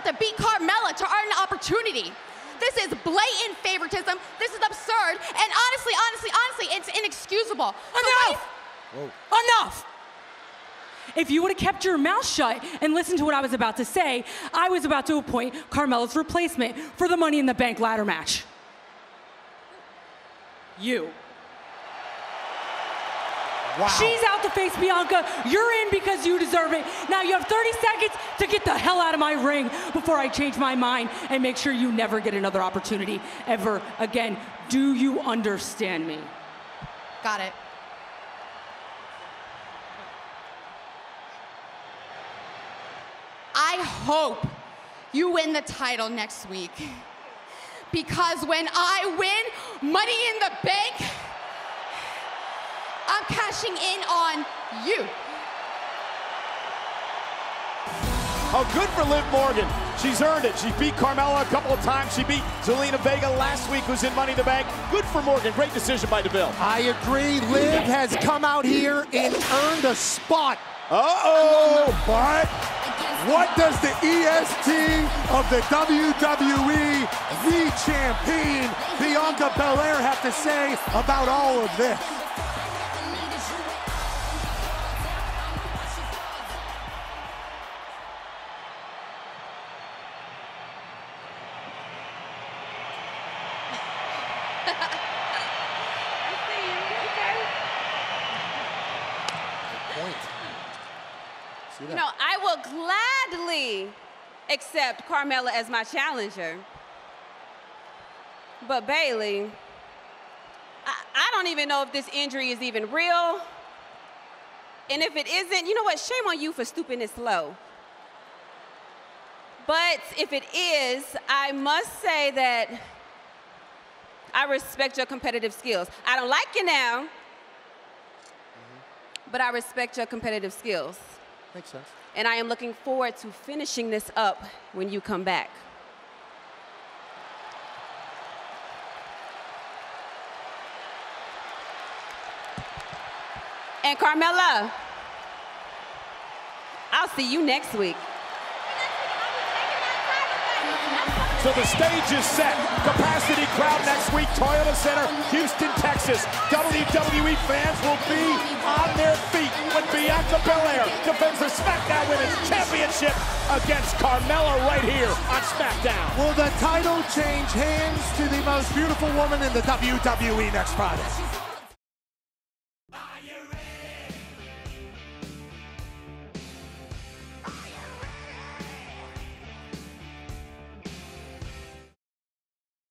to beat Carmella to earn an opportunity. This is blatant favoritism. This is absurd. And honestly, it's inexcusable. Enough! Enough! If you would have kept your mouth shut and listened to what I was about to say, I was about to appoint Carmella's replacement for the Money in the Bank ladder match. You. Wow. She's out to face Bianca. You're in because you deserve it. Now you have 30 seconds to get the hell out of my ring before I change my mind and make sure you never get another opportunity ever again. Do you understand me? Got it. I hope you win the title next week. Because when I win Money in the Bank, I'm cashing in on you. Oh, good for Liv Morgan. She's earned it. She beat Carmella a couple of times. She beat Zelina Vega last week, who's in Money in the Bank. Good for Morgan. Great decision by Deville. I agree. Liv has come out here and earned a spot. Uh-oh! But what does the EST of the WWE, the champion, Bianca Belair, have to say about all of this? You know, I will gladly accept Carmella as my challenger. But Bayley, I don't even know if this injury is even real. And if it isn't, you know what? Shame on you for stooping this low. But if it is, I must say that I respect your competitive skills. I don't like you now, but I respect your competitive skills. Makes sense. And I am looking forward to finishing this up when you come back. And Carmella, I'll see you next week. So the stage is set. Capacity crowd next week, Toyota Center, Houston, Texas. WWE fans will be on their feet when Bianca Belair defends the SmackDown Women's Championship against Carmella right here on SmackDown. Will the title change hands to the most beautiful woman in the WWE next Friday?